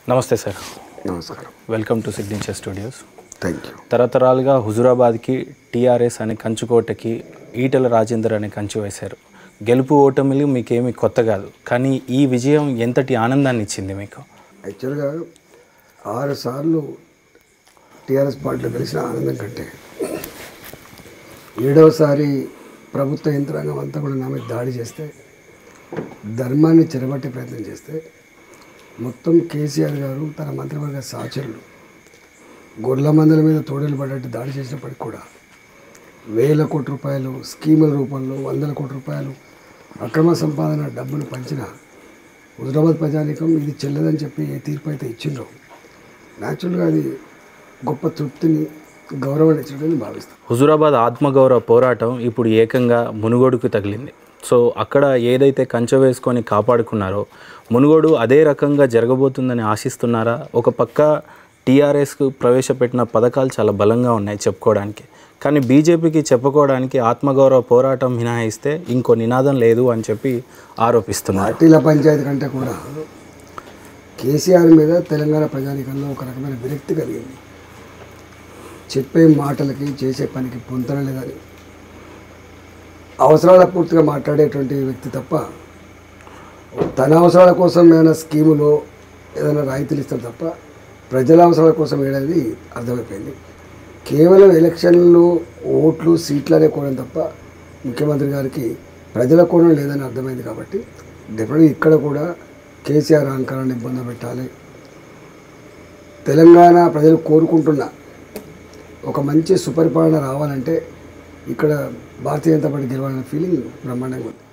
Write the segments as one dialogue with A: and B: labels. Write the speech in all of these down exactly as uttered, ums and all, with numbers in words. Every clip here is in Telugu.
A: నమస్తే సార్.
B: నమస్కారం.
A: Welcome to Signature Studios.
B: Thank you.
A: తరతరాలుగా హుజురాబాద్కి టీఆర్ఎస్ అనే కంచుకోటకి ఈటెల రాజేందర్ అనే కంచు వేశారు. గెలుపు ఓటమిలు మీకేమీ కొత్త కాదు, కానీ ఈ విజయం ఎంతటి ఆనందాన్ని ఇచ్చింది మీకు?
B: యాక్చువల్గా ఆరు సార్లు టీఆర్ఎస్ పార్టీలో గెలిచిన ఆనందం కంటే ఏడవసారి ప్రభుత్వ యంత్రాంగం అంతా కూడా నా మీద దాడి చేస్తే, ధర్మాన్ని చెరబట్టే ప్రయత్నం చేస్తే, మొత్తం కేసీఆర్ గారు తన మంత్రివర్గ సహచరులు గొర్రెల మందల మీద తోడేలు పడ్డట్టు దాడి చేసినప్పటికి కూడా వేల కోట్ల రూపాయలు స్కీముల రూపంలో వందల కోట్ల రూపాయలు అక్రమ సంపాదన డబ్బులు పంచిన హుజురాబాద్ ప్రజానీకం ఇది చెల్లదని చెప్పి ఏ తీర్పు అయితే ఇచ్చిండ్రో, న్యాచురల్గా అది గొప్ప తృప్తిని, గౌరవాన్ని ఇచ్చినట్టు భావిస్తాను.
A: హుజురాబాద్ ఆత్మగౌరవ పోరాటం ఇప్పుడు ఏకంగా మునుగోడుకు తగిలింది. సో అక్కడ ఏదైతే కంచె వేసుకొని కాపాడుకున్నారో మునుగోడు అదే రకంగా జరగబోతుందని ఆశిస్తున్నారా? ఒక పక్క టీఆర్ఎస్కు ప్రవేశపెట్టిన పథకాలు చాలా బలంగా ఉన్నాయి చెప్పుకోవడానికి, కానీ బీజేపీకి చెప్పుకోవడానికి ఆత్మగౌరవ పోరాటం మినహాయిస్తే ఇంకో నినాదం లేదు అని చెప్పి ఆరోపిస్తున్నారు.
B: పార్టీల పంచాయతీ కంటే కూడా కేసీఆర్ మీద తెలంగాణ ప్రజానీకంలో ఒక రకమైన విరక్తి కలిగింది. చెప్పే మాటలకి చేసే పనికి పొంతన లేదని, అవసరాల పూర్తిగా మాట్లాడేటువంటి వ్యక్తి తప్ప తన అవసరాల కోసం ఏదైనా స్కీములో ఏదైనా రాయితీలు ఇస్తారు తప్ప ప్రజల అవసరాల కోసం ఏదనేది అర్థమైపోయింది. కేవలం ఎలక్షన్లు, ఓట్లు, సీట్లు అనే కోణం తప్ప ముఖ్యమంత్రి గారికి ప్రజల కోణం లేదని అర్థమైంది. కాబట్టి డెఫినెట్గా ఇక్కడ కూడా కేసీఆర్ అహంకారాన్ని ఇబ్బంది పెట్టాలి. తెలంగాణ ప్రజలు కోరుకుంటున్న ఒక మంచి సుపరిపాలన రావాలంటే ఇక్కడ భారతీయ జనతా పార్టీ గెలవాలనే ఫీలింగ్ బ్రహ్మాండంగా ఉంది.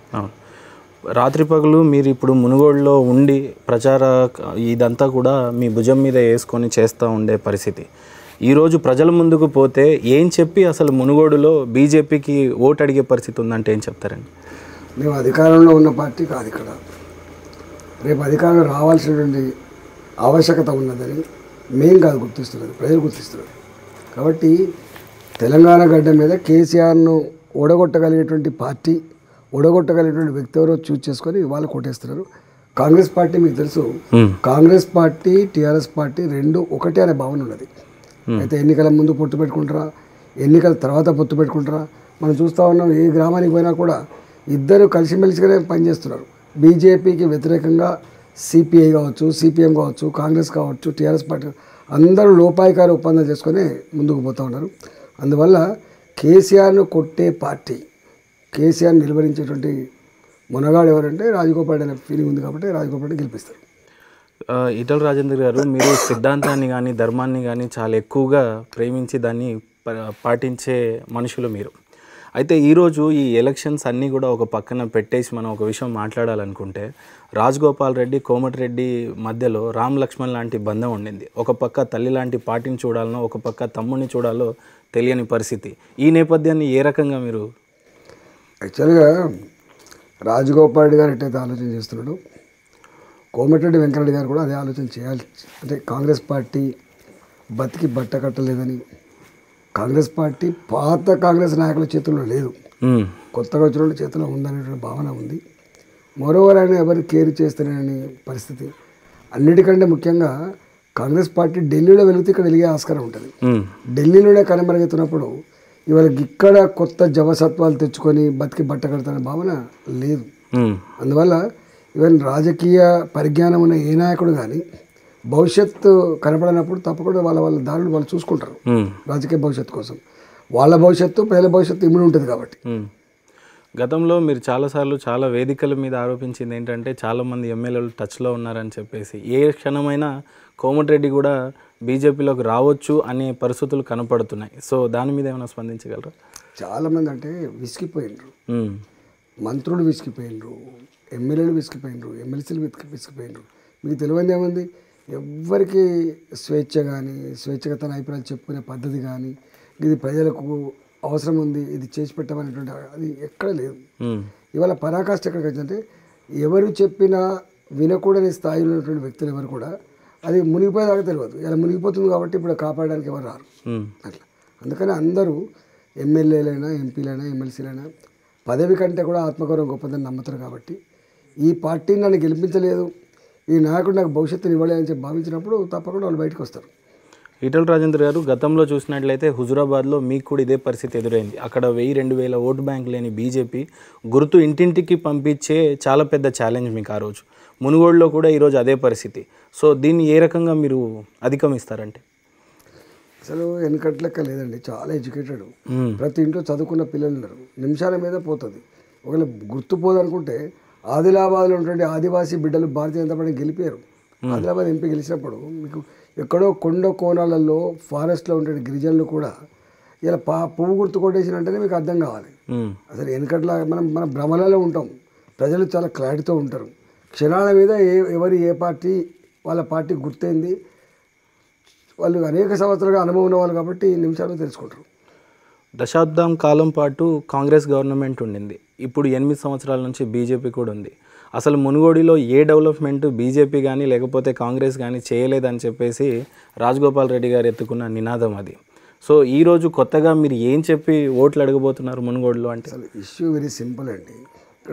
A: రాత్రి పగలు మీరు ఇప్పుడు మునుగోడులో ఉండి ప్రచార ఇదంతా కూడా మీ భుజం మీద వేసుకొని చేస్తూ ఉండే పరిస్థితి. ఈరోజు ప్రజల ముందుకు పోతే ఏం చెప్పి అసలు మునుగోడులో బీజేపీకి ఓటు అడిగే పరిస్థితి ఉందంటే ఏం చెప్తారండి?
B: మేము అధికారంలో ఉన్న పార్టీ కాదు, ఇక్కడ రేపు అధికారంలో రావాల్సినటువంటి ఆవశ్యకత ఉన్నదని మేం కాదు గుర్తిస్తున్నది, ప్రజలు గుర్తిస్తున్నారు. కాబట్టి తెలంగాణ గడ్డ మీద కేసీఆర్ను ఓడగొట్టగలిగేటువంటి పార్టీ, ఓడగొట్టగలిగేటువంటి వ్యక్తి ఎవరో చూస్ చేసుకొని ఇవాళ కొట్టేస్తున్నారు. కాంగ్రెస్ పార్టీ మీకు తెలుసు, కాంగ్రెస్ పార్టీ టీఆర్ఎస్ పార్టీ రెండు ఒకటే అనే భావన ఉన్నది. అయితే ఎన్నికల ముందు పొత్తు పెట్టుకుంటారా, ఎన్నికల తర్వాత పొత్తు పెట్టుకుంటారా మనం చూస్తూ ఉన్నాం. ఏ గ్రామానికి పోయినా కూడా ఇద్దరు కలిసిమెలిసిగానే పనిచేస్తున్నారు. బీజేపీకి వ్యతిరేకంగా సిపిఐ కావచ్చు, సిపిఎం కావచ్చు, కాంగ్రెస్ కావచ్చు, టీఆర్ఎస్ పార్టీ అందరూ లోపాయికార ఒప్పందం చేసుకొని ముందుకు పోతూ ఉన్నారు. అందువల్ల కేసీఆర్ను కొట్టే పార్టీ, కేసీఆర్ నిర్వహించేటువంటి మునగాడు ఎవరంటే రాజగోపాల్ అనే ఫీలింగ్ ఉంది. కాబట్టి రాజగోపాల్ గెలిపిస్తారు.
A: ఈటెల రాజేందర్ గారు, మీరు సిద్ధాంతాన్ని కానీ ధర్మాన్ని కానీ చాలా ఎక్కువగా ప్రేమించి దాన్ని పాటించే మనుషులు మీరు. అయితే ఈరోజు ఈ ఎలక్షన్స్ అన్నీ కూడా ఒక పక్కన పెట్టేసి మనం ఒక విషయం మాట్లాడాలనుకుంటే, రాజగోపాల్ రెడ్డి కోమటిరెడ్డి మధ్యలో రామ్ లక్ష్మణ్ లాంటి బంధం ఉండింది. ఒక పక్క తల్లి లాంటి పార్టీని చూడాలనో, ఒక పక్క తమ్ముడిని చూడాలో తెలియని పరిస్థితి. ఈ నేపథ్యాన్ని ఏ రకంగా మీరు?
B: యాక్చువల్గా రాజగోపాల్ రెడ్డి గారు ఎట్టయితే ఆలోచన చేస్తున్నాడు, కోమటిరెడ్డి వెంకరెడ్డి గారు కూడా అదే ఆలోచన చేయాలి. అంటే కాంగ్రెస్ పార్టీ బతికి బట్ట కట్టలేదని, కాంగ్రెస్ పార్టీ పాత కాంగ్రెస్ నాయకుల చేతుల్లో లేదు, కొత్తగా వచ్చిన చేతిలో ఉందనేటువంటి భావన ఉంది. మరోవర్ ఆయన ఎవరు కేర్ చేస్తారని పరిస్థితి. అన్నిటికంటే ముఖ్యంగా కాంగ్రెస్ పార్టీ ఢిల్లీలో వెళితే ఇక్కడ వెలిగే ఆస్కారం ఉంటుంది. ఢిల్లీలోనే కనుమరుగెత్తున్నప్పుడు ఇవాళ ఇక్కడ కొత్త జవసత్వాలు తెచ్చుకొని బతికి బట్ట కడతారనే భావన లేదు. అందువల్ల ఈవెన్ రాజకీయ పరిజ్ఞానం ఉన్న ఏ నాయకుడు కానీ భవిష్యత్తు కనపడినప్పుడు తప్పకుండా వాళ్ళ వాళ్ళ దారులు వాళ్ళు చూసుకుంటారు. రాజకీయ భవిష్యత్తు కోసం వాళ్ళ భవిష్యత్తు, ప్రజల భవిష్యత్తు ఇమ్ముడు ఉంటుంది. కాబట్టి
A: గతంలో మీరు చాలాసార్లు చాలా వేదికల మీద ఆరోపించింది ఏంటంటే చాలామంది ఎమ్మెల్యేలు టచ్లో ఉన్నారని చెప్పేసి, ఏ క్షణమైనా కోమటిరెడ్డి కూడా బీజేపీలోకి రావచ్చు అనే పరిస్థితులు కనపడుతున్నాయి. సో దాని మీద ఏమైనా స్పందించగలరా?
B: చాలామంది అంటే విసిగిపోయినరు, మంత్రులు విసిగిపోయినరు, ఎమ్మెల్యేలు విసిగిపోయినరు, ఎమ్మెల్సీలు విసిగి విసిగిపోయినరు. మీకు తెలియదు ఏముంది, ఎవ్వరికి స్వేచ్ఛ కానీ, స్వేచ్ఛగా తన అభిప్రాయాలు చెప్పుకునే పద్ధతి కానీ, ఇది ప్రజలకు అవసరం ఉంది, ఇది చేసి పెట్టమనేటువంటి అది ఎక్కడ లేదు. ఇవాళ పరాకాష్ఠ ఎక్కడికి వచ్చిందంటే, ఎవరు చెప్పినా వినకూడని స్థాయిలో ఉన్నటువంటి వ్యక్తులు ఎవరు కూడా అది మునిగిపోయేదాకా తెలియదు. ఇలా మునిగిపోతుంది కాబట్టి ఇప్పుడు కాపాడడానికి ఎవరు రారు అట్లా. అందుకని అందరూ ఎమ్మెల్యేలైనా, ఎంపీలైనా, ఎమ్మెల్సీలైనా పదవి కంటే కూడా ఆత్మగౌరవం గొప్పదని నమ్ముతారు. కాబట్టి ఈ పార్టీ నన్ను గెలిపించలేదు, ఈ నాయకుడు నాకు భవిష్యత్తుని ఇవ్వాలి అని చెప్పి భావించినప్పుడు తప్పకుండా వాళ్ళు బయటకు వస్తారు.
A: ఈటల రాజేందర్ గారు గతంలో చూసినట్లయితే హుజురాబాద్లో మీకు కూడా ఇదే పరిస్థితి ఎదురైంది. అక్కడ వెయ్యి రెండు వేల ఓటు బ్యాంక్ లేని బీజేపీ గుర్తు ఇంటింటికి పంపించే చాలా పెద్ద ఛాలెంజ్ మీకు ఆ రోజు. మునుగోడులో కూడా ఈరోజు అదే పరిస్థితి. సో దీన్ని ఏ రకంగా మీరు అధిగమిస్తారంటే?
B: అసలు వెనకట్ లెక్క లేదండి, చాలా ఎడ్యుకేటెడ్, ప్రతి ఇంట్లో చదువుకున్న పిల్లలు ఉన్నారు. నిమిషాల మీద పోతుంది. ఒకవేళ గుర్తుపోదనుకుంటే ఆదిలాబాద్లో ఉన్నటువంటి ఆదివాసీ బిడ్డలు భారతీయ జనతా పార్టీ గెలిపారు. ఆదిలాబాద్ ఎంపీ గెలిచినప్పుడు మీకు ఎక్కడో కొండ కోణాలలో ఫారెస్ట్లో ఉండే గిరిజనులు కూడా ఇలా పా పువ్వు గుర్తు కొట్టేసినంటేనే మీకు అర్థం కావాలి. అసలు వెనకట్లా మనం మన భ్రమలలో ఉంటాం, ప్రజలు చాలా క్లారిటీతో ఉంటారు. క్షణాల మీద ఏ ఎవరు ఏ పార్టీ వాళ్ళ పార్టీ గుర్తయింది, వాళ్ళు అనేక సంవత్సరాలుగా అనుభవం ఉన్నవాళ్ళు కాబట్టి నిమిషాలు తెలుసుకుంటారు.
A: దశాబ్దం కాలం పాటు కాంగ్రెస్ గవర్నమెంట్ ఉండింది. ఇప్పుడు ఎనిమిది సంవత్సరాల నుంచి బీజేపీ కూడా ఉంది. అసలు మునుగోడిలో ఏ డెవలప్మెంట్ బీజేపీ కానీ లేకపోతే కాంగ్రెస్ కానీ చేయలేదని చెప్పేసి రాజగోపాల్ రెడ్డి గారు ఎత్తుకున్న నినాదం అది. సో ఈరోజు కొత్తగా మీరు ఏం చెప్పి ఓట్లు అడగబోతున్నారు మునుగోడులో అంటే?
B: అసలు ఇష్యూ వెరీ సింపుల్ అండి. ఇక్కడ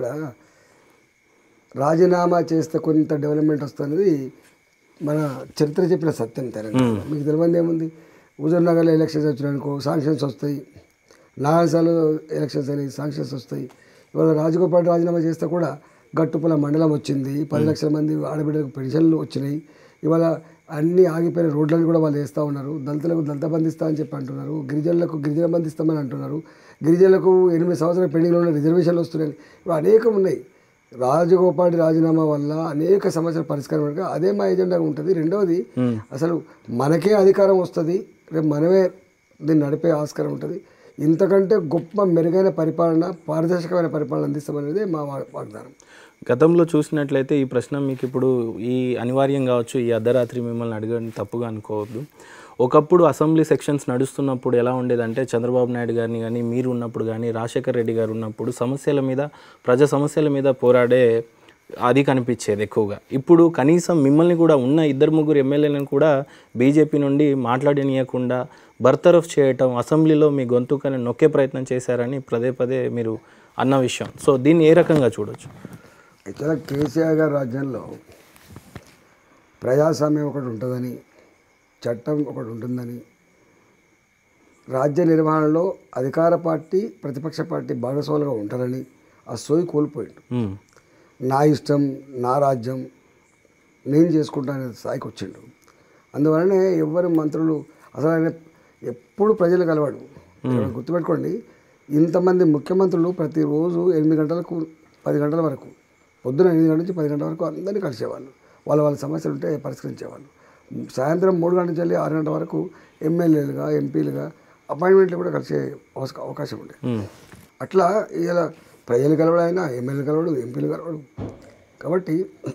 B: రాజీనామా చేస్తే కొంత డెవలప్మెంట్ వస్తుంది, మన చరిత్ర చెప్పిన సత్యం తెలంగాణ. మీకు తెలియదు ఏముంది, హుజూర్ నగర్లో ఎలక్షన్స్ వచ్చినాయనుకో శాంక్షన్స్ వస్తాయి, నాగసాలు ఎలక్షన్స్ అని శాంక్షన్స్ వస్తాయి. ఇవాళ రాజగోపాల్ రాజీనామా చేస్తే కూడా గట్టుపుల మండలం వచ్చింది, పది లక్షల మంది ఆడబిడ్డలకు పెన్షన్లు వచ్చినాయి. ఇవాళ అన్నీ ఆగిపోయిన రోడ్లను కూడా వాళ్ళు వేస్తూ ఉన్నారు. దళితులకు దళిత బంధిస్తా అని చెప్పి అంటున్నారు, గిరిజనులకు గిరిజన బంధిస్తామని అంటున్నారు, గిరిజనులకు ఎనిమిది సంవత్సరాల పెండింగ్లో ఉన్న రిజర్వేషన్లు వస్తున్నాయి. ఇవి అనేకం ఉన్నాయి. రాజగోపాల్ రాజీనామా వల్ల అనేక సమస్యల పరిష్కారం కనుక అదే మా ఎజెండాగా ఉంటుంది. రెండవది, అసలు మనకే అధికారం వస్తుంది, రేపు మనమే దీన్ని నడిపే ఆస్కారం ఉంటుంది. ఇంతకంటే గొప్ప మెరుగైన పరిపాలన, పారదర్శకమైన పరిపాలన అందిస్తామనేది మా వాగ్దానం.
A: గతంలో చూసినట్లయితే ఈ ప్రశ్న మీకు ఇప్పుడు ఈ అనివార్యం కావచ్చు, ఈ అర్ధరాత్రి మిమ్మల్ని అడగని తప్పుగా అనుకోవద్దు. ఒకప్పుడు అసెంబ్లీ సెక్షన్స్ నడుస్తున్నప్పుడు ఎలా ఉండేదంటే చంద్రబాబు నాయుడు గారిని కానీ మీరు ఉన్నప్పుడు కానీ రాజశేఖర్ రెడ్డి గారు ఉన్నప్పుడు సమస్యల మీద ప్రజా సమస్యల మీద పోరాడే అది కనిపించేది ఎక్కువగా. ఇప్పుడు కనీసం మిమ్మల్ని కూడా ఉన్న ఇద్దరు ముగ్గురు ఎమ్మెల్యేలను కూడా బీజేపీ నుండి మాట్లాడనీయకుండా బర్తరఫ్ చేయటం, అసెంబ్లీలో మీ గొంతుకని నొక్కే ప్రయత్నం చేశారని పదే పదే మీరు అన్న విషయం. సో దీన్ని ఏ రకంగా చూడొచ్చు?
B: ఇక్కడ కేసీఆర్ గారి రాజ్యంలో ప్రజాస్వామ్యం ఒకటి ఉంటుందని, చట్టం ఒకటి ఉంటుందని, రాజ్య నిర్వహణలో అధికార పార్టీ ప్రతిపక్ష పార్టీ భాగస్వాములుగా ఉంటారని ఆ సోయి కోల్పోయిండు. నా ఇష్టం, నా రాజ్యం, నేను చేసుకుంటానే స్థాయికి వచ్చిండు. అందువలనే ఎవరు మంత్రులు అసలు ఆయన ఎప్పుడు ప్రజలు కలవాడు. గుర్తుపెట్టుకోండి, ఇంతమంది ముఖ్యమంత్రులు ప్రతిరోజు ఎనిమిది గంటలకు పది గంటల వరకు, పొద్దున ఎనిమిది గంటల నుంచి పది గంటల వరకు అందరినీ కలిసేవాళ్ళు, వాళ్ళ వాళ్ళ సమస్యలు ఉంటే పరిష్కరించేవాళ్ళు. సాయంత్రం మూడు గంటల నుంచి వెళ్ళి ఆరు గంటల వరకు ఎమ్మెల్యేలుగా ఎంపీలుగా అపాయింట్మెంట్లు కూడా కలిసే అవకాశం ఉండే. అట్లా ఇలా ప్రజలు కలవడు, ఆయన ఎమ్మెల్యేలు కలవడు, ఎంపీలు కలవడు. కాబట్టి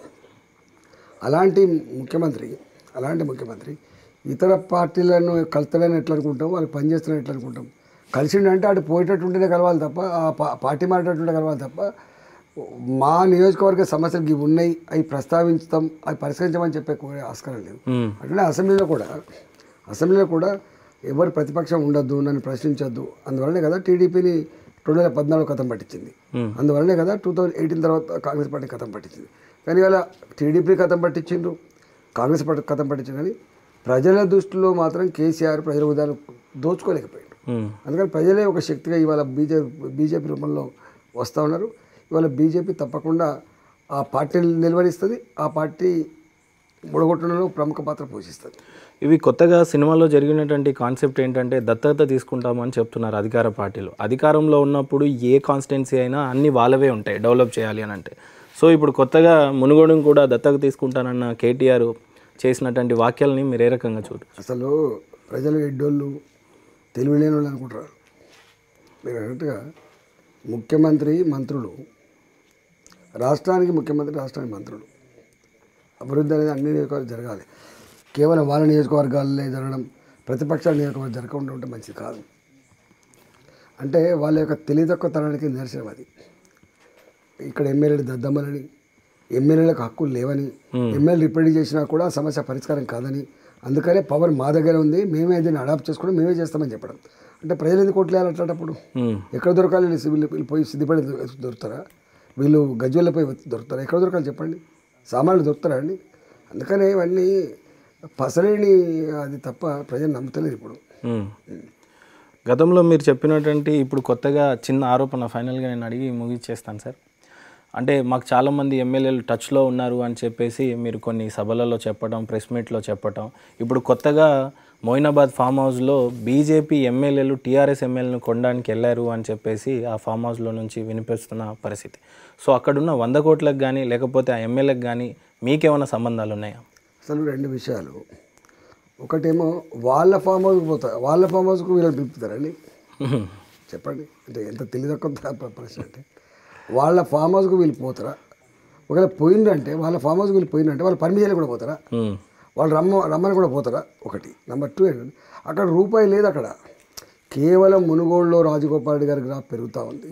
B: అలాంటి ముఖ్యమంత్రి అలాంటి ముఖ్యమంత్రి ఇతర పార్టీలను కలుతాడని ఎట్లా అనుకుంటాం, వాళ్ళకి పనిచేస్తారని ఎట్లా అనుకుంటాం. కలిసిండంటే అటు పోయేటట్టు ఉంటేనే కలవాలి తప్ప, ఆ పార్టీ మారేటట్టుంటే కలవాలి తప్ప, మా నియోజకవర్గ సమస్యలు ఇవి ఉన్నాయి, అవి ప్రస్తావించుతాం, అవి పరిష్కరించమని చెప్పే ఆస్కారం లేదు. అట్లనే అసెంబ్లీలో కూడా అసెంబ్లీలో కూడా ఎవరు ప్రతిపక్షం ఉండొద్దు, నన్ను ప్రశ్నించొద్దు. అందువల్లనే కదా టీడీపీని రెండు వేల పద్నాలుగు కథం పట్టించింది. అందువల్లనే కదా టూ థౌజండ్ ఎయిటీన్ తర్వాత కాంగ్రెస్ పార్టీ కథం పట్టించింది. కానీ ఇవాళ టీడీపీ కథం పట్టించిండ్రు, కాంగ్రెస్ పార్టీ కథం పట్టించింది. కానీ ప్రజల దృష్టిలో మాత్రం కేసీఆర్ ప్రజల ఉదాహరణ దోచుకోలేకపోయాడు. అందుకని ప్రజలే ఒక శక్తిగా ఇవాళ బీజేపీ బీజేపీ రూపంలో వస్తూ ఉన్నారు. ఇవాళ బీజేపీ తప్పకుండా ఆ పార్టీని నిలవరిస్తుంది, ఆ పార్టీ ముడగొట్టడంలో ప్రముఖ పాత్ర పోషిస్తుంది.
A: ఇవి కొత్తగా సినిమాలో జరిగినటువంటి కాన్సెప్ట్ ఏంటంటే దత్తత తీసుకుంటామని చెప్తున్నారు అధికార పార్టీలు. అధికారంలో ఉన్నప్పుడు ఏ కాన్స్టిట్యున్సీ అయినా అన్ని వాళ్ళవే ఉంటాయి డెవలప్ చేయాలి అని అంటే. సో ఇప్పుడు కొత్తగా మునుగోడును కూడా దత్తత తీసుకుంటానన్న కేటీఆర్ చేసినటువంటి వాక్యాలని మీరు ఏ రకంగా చూడరు?
B: అసలు ప్రజలు ఎడ్డోళ్ళు, తెలివి లేని వాళ్ళు అనుకుంటారు. మీరు అన్నట్టుగా ముఖ్యమంత్రి మంత్రులు, రాష్ట్రానికి ముఖ్యమంత్రి, రాష్ట్రానికి మంత్రులు, అభివృద్ధి అనేది అన్ని నియోజకవర్గాలు జరగాలి. కేవలం వాళ్ళ నియోజకవర్గాలే జరగడం, ప్రతిపక్షాల నియోజకవర్గాలు జరగకుండా ఉంటే మంచిది కాదు. అంటే వాళ్ళ యొక్క తెలివితక్కువతనానికి నిదర్శనం అది. ఇక్కడ ఎమ్మెల్యేలు దద్దమ్మలని, ఎమ్మెల్యేలకు హక్కులు లేవని, ఎమ్మెల్యే రిప్రజెంట్ చేసినా కూడా సమస్య పరిష్కారం కాదని, అందుకనే పవర్ మా దగ్గర ఉంది, మేమే దీన్ని అడాప్ట్ చేసుకుని మేమే చేస్తామని చెప్పడం. అంటే ప్రజలు ఎందుకు కొట్టలేయాలి అట్లాంటప్పుడు? ఎక్కడ దొరకాలి? వీళ్ళు పోయి సిద్ధిపడి దొరుకుతారా? వీళ్ళు గజ్వెల్లో పోయి దొరుకుతారా? ఎక్కడ దొరకాలి చెప్పండి? సామాన్లు దొరుకుతారా అండి? అందుకనే ఇవన్నీ పసలేని అది తప్ప ప్రజలు నమ్ముతలేరు ఇప్పుడు.
A: గతంలో మీరు చెప్పినటువంటి ఇప్పుడు కొత్తగా చిన్న ఆరోపణ ఫైనల్గా నేను అడిగి ముగిచ్చేస్తాను సార్. అంటే మాకు చాలామంది ఎమ్మెల్యేలు టచ్లో ఉన్నారు అని చెప్పేసి మీరు కొన్ని సభలలో చెప్పడం, ప్రెస్ మీట్లో చెప్పడం, ఇప్పుడు కొత్తగా మోయినాబాద్ ఫామ్ హౌస్లో బీజేపీ ఎమ్మెల్యేలు టీఆర్ఎస్ ఎమ్మెల్యేలను కొనడానికి వెళ్ళారు అని చెప్పేసి ఆ ఫామ్ హౌస్లో నుంచి వినిపిస్తున్న పరిస్థితి. సో అక్కడున్న వంద కోట్లకు కానీ లేకపోతే ఆ ఎమ్మెల్యేకి కానీ మీకేమైనా సంబంధాలు ఉన్నాయా?
B: అసలు రెండు విషయాలు. ఒకటేమో వాళ్ళ ఫామ్ హౌస్కి పోతారు, వాళ్ళ ఫామ్ హౌస్కు వీళ్ళని పిలుపుతారండి. చెప్పండి, అంటే ఎంత తెలియదక్క ప్రశ్న. అంటే వాళ్ళ ఫామ్ హౌస్కు వీళ్ళు పోతారా? ఒకవేళ పోయిందంటే వాళ్ళ ఫామ్ హౌస్కి వీళ్ళు పోయిందంటే వాళ్ళ పర్మిషన్ కూడా పోతారా? వాళ్ళు రమ్మ రమ్మని కూడా పోతారా? ఒకటి. నెంబర్ టూ ఏంటంటే అక్కడ రూపాయి లేదు. అక్కడ కేవలం మునుగోడులో రాజగోపాల్ రెడ్డి గారి గ్రాఫ్ పెరుగుతూ ఉంది.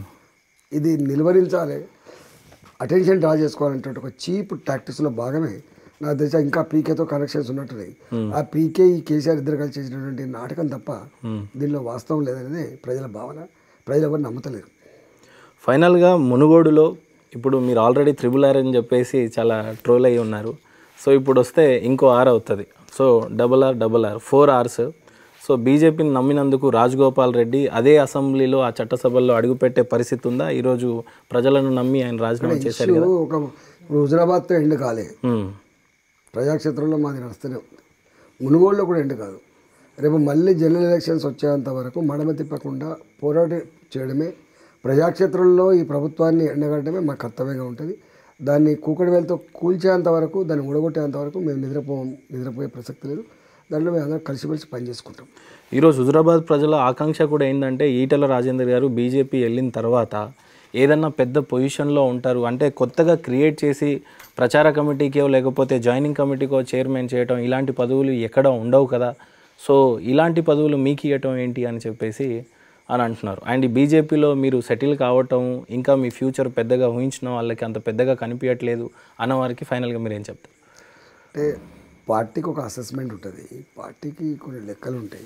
B: ఇది నిలువరించాలి, అటెన్షన్ డ్రా చేసుకోవాలంటే ఒక చీప్ టాక్టిక్స్లో భాగమే నాకు తెలిసి ఇంకా పీకేతో కనెక్షన్స్ ఉన్నట్టున్నాయి. ఆ పీకే ఈ కేసీఆర్ ఇద్దరు కలిసి చేసినటువంటి నాటకం తప్ప దీనిలో వాస్తవం లేదనేది ప్రజల భావన. ప్రజలు ఎవరు నమ్ముతలేరు.
A: ఫైనల్గా మునుగోడులో ఇప్పుడు మీరు ఆల్రెడీ త్రిబుల్ ఆర్ అని చెప్పేసి చాలా ట్రోల్ అయ్యి ఉన్నారు. సో ఇప్పుడు వస్తే ఇంకో ఆర్ అవుతుంది. So double R double R four R's. So బీజేపీని నమ్మినందుకు రాజగోపాల్ రెడ్డి అదే అసెంబ్లీలో ఆ చట్టసభల్లో అడుగుపెట్టే పరిస్థితి ఉందా? ఈరోజు ప్రజలను నమ్మి ఆయన రాజీనామా చేశారు కదా.
B: ఒక హుజరాబాద్తో ఎండ్ కాలే, ప్రజాక్షేత్రంలో మాది నడుస్తూనే ఉంది. మునుగోడులో కూడా ఎండ్ కాదు. రేపు మళ్ళీ జనరల్ ఎలక్షన్స్ వచ్చేంత వరకు మడమ తిప్పకుండా పోరాటం చేయడమే, ప్రజాక్షేత్రంలో ఈ ప్రభుత్వాన్ని ఎండగట్టడమే మా కర్తవ్యంగా ఉంటుంది. దాన్ని కూకటి వేలతో కూల్చేంత వరకు, దాన్ని ఊడగొట్టేంత వరకు మేము నిద్రపో నిద్రపోయే ప్రసక్తి లేదు. దాంట్లో మేము అందరం కలిసిమెలిసి పనిచేసుకుంటాం.
A: ఈరోజు హుజురాబాద్ ప్రజల ఆకాంక్ష కూడా ఏంటంటే ఈటెల రాజేందర్ గారు బీజేపీ వెళ్ళిన తర్వాత ఏదన్నా పెద్ద పొజిషన్లో ఉంటారు అంటే కొత్తగా క్రియేట్ చేసి ప్రచార కమిటీకో లేకపోతే జాయినింగ్ కమిటీకో చైర్మన్ చేయటం, ఇలాంటి పదవులు ఎక్కడ ఉండవు కదా. సో ఇలాంటి పదవులు మీకు ఇవ్వటం ఏంటి అని చెప్పేసి అని అంటున్నారు. అండ్ బీజేపీలో మీరు సెటిల్ కావటం, ఇంకా మీ ఫ్యూచర్ పెద్దగా ఊహించిన వాళ్ళకి అంత పెద్దగా కనిపించట్లేదు అన్న వారికి ఫైనల్గా మీరు ఏం చెప్తారు?
B: అంటే పార్టీకి ఒక అసెస్మెంట్ ఉంటుంది, పార్టీకి కొన్ని లెక్కలు ఉంటాయి.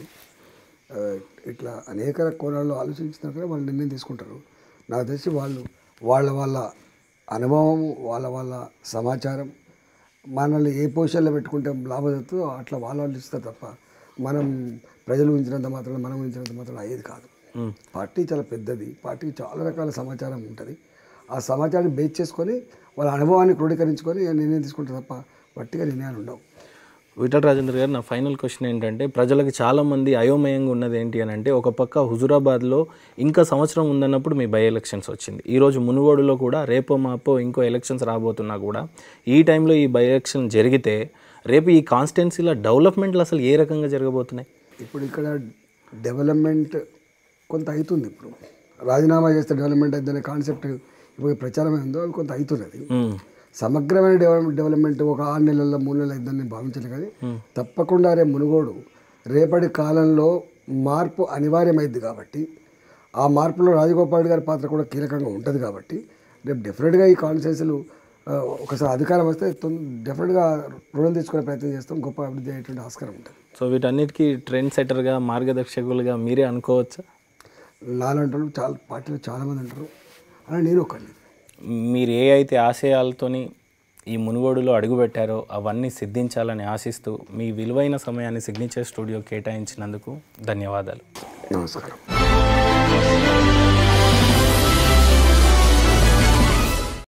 B: ఇట్లా అనేక కోణాల్లో ఆలోచించినాక వాళ్ళు నిర్ణయం తీసుకుంటారు. నాకు తెలిసి వాళ్ళు వాళ్ళ వాళ్ళ అనుభవం, వాళ్ళ వాళ్ళ సమాచారం మనల్ని ఏ పొజిషన్లో పెట్టుకుంటే లాభం అట్లా వాళ్ళు వాళ్ళు ఇస్తారు తప్ప మనం ప్రజలు ఊహించినంత మాత్రం మనం ఊహించినంత మాత్రం అయ్యేది కాదు. పార్టీ చాలా పెద్దది, పార్టీకి చాలా రకాల సమాచారం ఉంటుంది. ఆ సమాచారాన్ని బేస్ చేసుకొని వాళ్ళ అనుభవాన్ని క్రోడీకరించుకొని నిర్ణయం తీసుకుంటారు తప్ప వట్టిగా నిర్ణయాలు ఉండవు.
A: ఈటెల రాజేందర్ గారు, నా ఫైనల్ క్వశ్చన్ ఏంటంటే ప్రజలకు చాలామంది అయోమయంగా ఉన్నది ఏంటి అని అంటే, ఒక పక్క హుజురాబాద్లో ఇంకా సంవత్సరం ఉందన్నప్పుడు మీ బై ఎలక్షన్స్ వచ్చింది. ఈరోజు మునుగోడులో కూడా రేపో మాపో ఇంకో ఎలక్షన్స్ రాబోతున్నా కూడా ఈ టైంలో ఈ బై ఎలక్షన్ జరిగితే రేపు ఈ కాన్స్టిట్యున్సీలో డెవలప్మెంట్లు అసలు ఏ రకంగా జరగబోతున్నాయి?
B: ఇప్పుడు ఇక్కడ డెవలప్మెంట్ కొంత అవుతుంది. ఇప్పుడు రాజీనామా చేస్తే డెవలప్మెంట్ అవుతుందనే కాన్సెప్ట్ ఇప్పుడు ప్రచారం ఏందో అది కొంత అవుతున్నది. సమగ్రమైన డెవలప్ డెవలప్మెంట్ ఒక ఆరు నెలల్లో మూడు నెలలు అయిద్దని భావించలేదు. కానీ తప్పకుండా రేపు మునుగోడు రేపటి కాలంలో మార్పు అనివార్యమైంది కాబట్టి ఆ మార్పులో రాజగోపాల్ గారి పాత్ర కూడా కీలకంగా ఉంటుంది కాబట్టి రేపు డెఫినెట్గా ఈ కాన్స్టిట్యున్సీలు ఒకసారి అధికారం వస్తే డెఫినెట్గా రుణం తీసుకునే ప్రయత్నం చేస్తాం, గొప్ప అభివృద్ధి అయ్యేటువంటి ఆస్కారం ఉంటుంది.
A: సో వీటన్నిటికీ ట్రెండ్ సెటర్గా మార్గదర్శకులుగా మీరే అనుకోవచ్చా?
B: నాలంటారు, చాలా పార్టీలో చాలామంది అంటారు, అలా నేను ఒకరిని.
A: మీరు ఏ అయితే ఆశయాలతోని ఈ మునుగోడులో అడుగుపెట్టారో అవన్నీ సిద్ధించాలని ఆశిస్తూ మీ విలువైన సమయాన్ని సిగ్నేచర్ స్టూడియో కేటాయించినందుకు ధన్యవాదాలు.
B: నమస్కారం.